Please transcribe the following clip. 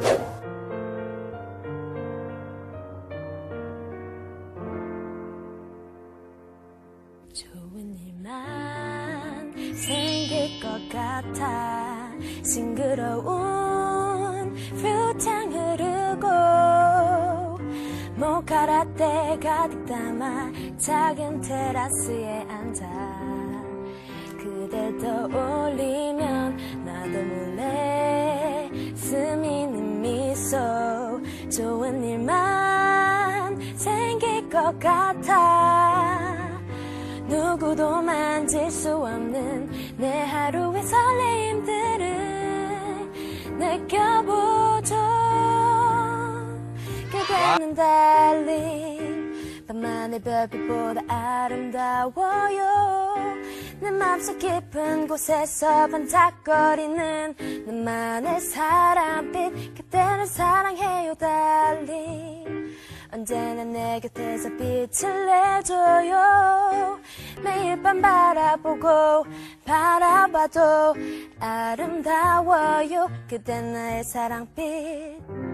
좋은 일만 생길 것 같아. 싱그러운 fruit향 흐르고 모카라떼 가득 담아 작은 테라스에 앉아 그댈 떠올리면 나도 몰래 스미는 미소. 좋은 일만 생길 것 같아. 누구도 만질 수 없는 내 하루의 설레임들을 느껴보죠. 그대는 달리 밤하늘 별빛보다 아름다워요. 내 맘속 깊은 곳에서 반짝거리는 나만의 사랑빛. 그대를 사랑해요 달리. 언제나 내 곁에서 빛을 내줘요. 매일 밤 바라보고 바라봐도 아름다워요. 그대 나의 사랑빛.